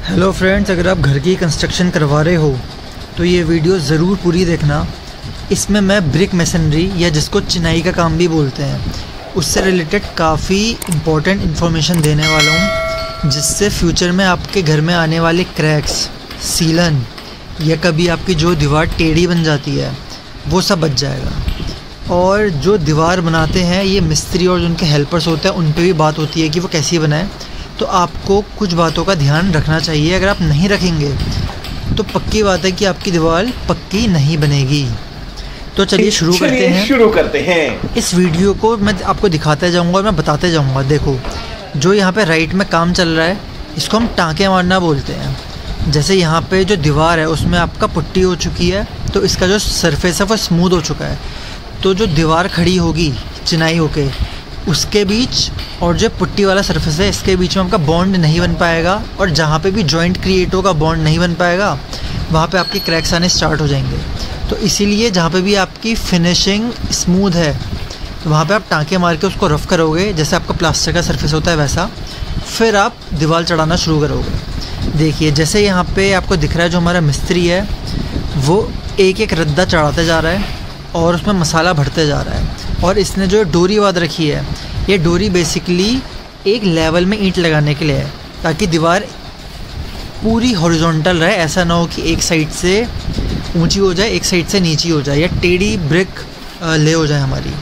Hello friends, अगर आप घर की कंस्ट्रक्शन करवा रहे हो तो ये वीडियो ज़रूर पूरी देखना। इसमें मैं ब्रिक मेसनरी या जिसको चिनाई का काम भी बोलते हैं उससे रिलेटेड काफ़ी इम्पोर्टेंट इन्फॉर्मेशन देने वाला हूँ, जिससे फ्यूचर में आपके घर में आने वाले क्रैक्स, सीलन या कभी आपकी जो दीवार टेढ़ी बन जाती है वो सब बच जाएगा। और जो दीवार बनाते हैं ये मिस्त्री और जिनके हेल्पर्स होते हैं उन पे भी बात होती है कि वो कैसी बनाएं। तो आपको कुछ बातों का ध्यान रखना चाहिए। अगर आप नहीं रखेंगे तो पक्की बात है कि आपकी दीवार पक्की नहीं बनेगी। तो चलिए शुरू करते हैं। इस वीडियो को मैं आपको दिखाते जाऊंगा और मैं बताते जाऊंगा। देखो, जो यहाँ पे राइट में काम चल रहा है इसको हम टाँके मारना बोलते हैं। जैसे यहाँ पे जो दीवार है उसमें आपका पुट्टी हो चुकी है तो इसका जो सरफेस है वो स्मूथ हो चुका है। तो जो दीवार खड़ी होगी चिनाई होके उसके बीच और जो पुट्टी वाला सरफेस है इसके बीच में आपका बॉन्ड नहीं बन पाएगा, और जहाँ पे भी जॉइंट क्रिएट होगा बॉन्ड नहीं बन पाएगा, वहाँ पे आपके क्रैक्स आने स्टार्ट हो जाएंगे। तो इसीलिए जहाँ पे भी आपकी फिनिशिंग स्मूथ है तो वहाँ पे आप टाँके मार के उसको रफ़ करोगे, जैसे आपका प्लास्टर का सरफेस होता है वैसा, फिर आप दीवार चढ़ाना शुरू करोगे। देखिए, जैसे यहाँ पे आपको दिख रहा है जो हमारा मिस्त्री है वो एक एक रद्दा चढ़ाते जा रहा है और उसमें मसाला भरते जा रहा है। और इसने जो डोरी बांध रखी है ये डोरी बेसिकली एक लेवल में ईंट लगाने के लिए है, ताकि दीवार पूरी हॉरिजॉन्टल रहे। ऐसा ना हो कि एक साइड से ऊंची हो जाए एक साइड से नीची हो जाए या टेढ़ी ब्रिक ले हो जाए हमारी।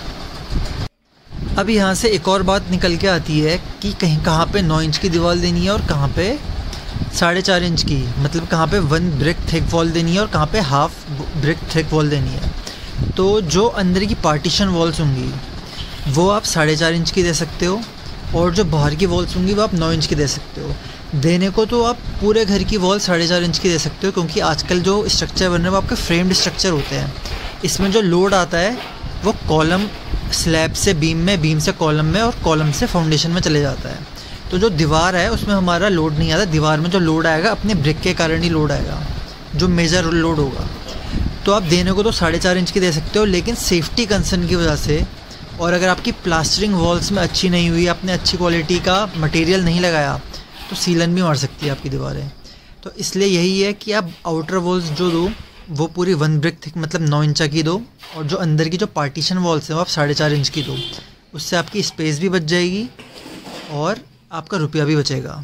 अब यहाँ से एक और बात निकल के आती है कि कहाँ पे 9 इंच की दीवार देनी है और कहाँ पे 4.5 इंच की, मतलब कहाँ पे 1 ब्रिक थिक वॉल देनी है और कहाँ पे हाफ ब्रिक थिक वॉल देनी है। तो जो अंदर की पार्टीशन वॉल्स होंगी वो आप 4.5 इंच की दे सकते हो, और जो बाहर की वॉल्स होंगी वो आप 9 इंच की दे सकते हो। देने को तो आप पूरे घर की वॉल 4.5 इंच की दे सकते हो, क्योंकि आजकल जो स्ट्रक्चर बन रहे हैं वो आपके फ्रेम्ड स्ट्रक्चर होते हैं। इसमें जो लोड आता है वो कॉलम स्लैब से बीम में, बीम से कॉलम में और कॉलम से फाउंडेशन में चले जाता है। तो जो दीवार है उसमें हमारा लोड नहीं आता। दीवार में जो लोड आएगा अपने ब्रिक के कारण ही लोड आएगा, जो मेजर लोड होगा। तो आप देने को तो 4.5 इंच की दे सकते हो, लेकिन सेफ्टी कंसर्न की वजह से, और अगर आपकी प्लास्टरिंग वॉल्स में अच्छी नहीं हुई, आपने अच्छी क्वालिटी का मटेरियल नहीं लगाया, तो सीलन भी मार सकती है आपकी दीवारें। तो इसलिए यही है कि आप आउटर वॉल्स जो दो वो पूरी 1 ब्रिक थिक मतलब 9 इंच की दो, और जो अंदर की जो पार्टीशन वॉल्स हैं वो आप 4.5 इंच की दो। उससे आपकी स्पेस भी बच जाएगी और आपका रुपया भी बचेगा।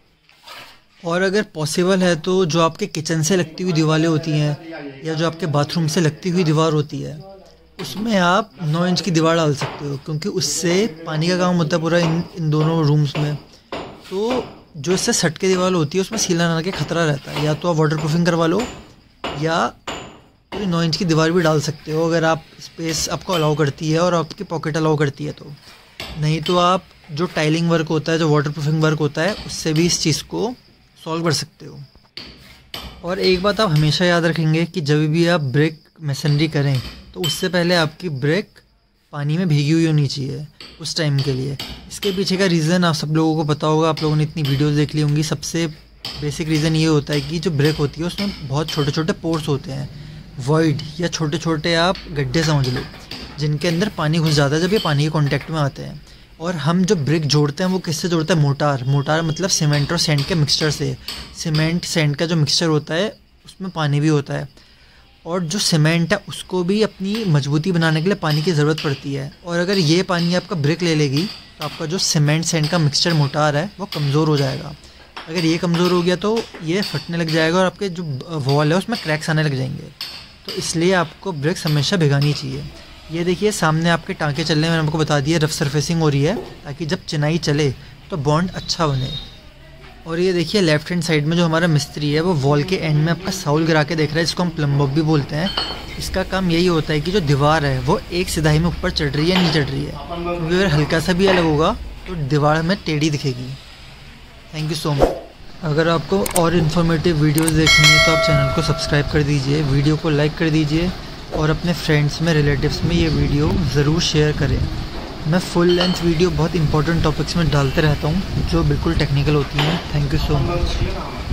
और अगर पॉसिबल है तो जो आपके किचन से लगती हुई दीवारें होती हैं या जो आपके बाथरूम से लगती हुई दीवार होती है उसमें आप 9 इंच की दीवार डाल सकते हो, क्योंकि उससे पानी का काम होता है पूरा इन दोनों रूम्स में। तो जो इससे सट के दीवार होती है उसमें सीलन आने का खतरा रहता है। या तो आप वाटर प्रूफिंग करवा लो या पूरी 9 इंच की दीवार भी डाल सकते हो, अगर आप स्पेस आपको अलाउ करती है और आपकी पॉकेट अलाउ करती है तो। नहीं तो आप जो टाइलिंग वर्क होता है, जो वाटर प्रूफिंग वर्क होता है, उससे भी इस चीज़ को सॉल्व कर सकते हो। और एक बात आप हमेशा याद रखेंगे कि जब भी आप ब्रिक मेसनरी करें तो उससे पहले आपकी ब्रिक पानी में भीगी हुई होनी चाहिए उस टाइम के लिए। इसके पीछे का रीज़न आप सब लोगों को पता होगा, आप लोगों ने इतनी वीडियोस देख ली होंगी। सबसे बेसिक रीज़न ये होता है कि जो ब्रिक होती है उसमें बहुत छोटे छोटे पोर्स होते हैं, वॉइड या छोटे छोटे आप गड्ढे समझ लो, जिनके अंदर पानी घुस जाता है जब ये पानी के कॉन्टैक्ट में आते हैं। और हम जो ब्रिक जोड़ते हैं वो किससे जोड़ते हैं? मोटार मतलब सीमेंट और सैंड के मिक्सचर से। सीमेंट सैंड का जो मिक्सचर होता है उसमें पानी भी होता है, और जो सीमेंट है उसको भी अपनी मजबूती बनाने के लिए पानी की ज़रूरत पड़ती है। और अगर ये पानी आपका ब्रिक ले लेगी तो आपका जो सीमेंट सैंड का मिक्सचर मोटार है वो कमज़ोर हो जाएगा। अगर ये कमज़ोर हो गया तो ये फटने लग जाएगा और आपके जो वॉल है उसमें क्रैक्स आने लग जाएंगे। तो इसलिए आपको ब्रिक्स हमेशा भिगानी चाहिए। ये देखिए सामने आपके टाँके चल रहे हैं, मैंने आपको बता दिया रफ सरफेसिंग हो रही है ताकि जब चिनाई चले तो बॉन्ड अच्छा बने। और ये देखिए लेफ्ट हैंड साइड में जो हमारा मिस्त्री है वो वॉल के एंड में आपका साउल गिरा के देख रहा है, जिसको हम प्लम्बर भी बोलते हैं। इसका काम यही होता है कि जो दीवार है वो एक सिधाई में ऊपर चढ़ रही है नहीं चढ़ रही है, क्योंकि अगर हल्का सा भी अलग होगा तो दीवार में टेढ़ी दिखेगी। Thank you so much. अगर आपको और इन्फॉर्मेटिव वीडियोस देखनी है तो आप चैनल को सब्सक्राइब कर दीजिए, वीडियो को लाइक कर दीजिए और अपने फ्रेंड्स में, रिलेटिव्स में ये वीडियो ज़रूर शेयर करें। मैं फुल लेंथ वीडियो बहुत इंपॉर्टेंट टॉपिक्स में डालते रहता हूँ जो बिल्कुल टेक्निकल होती हैं। Thank you so much.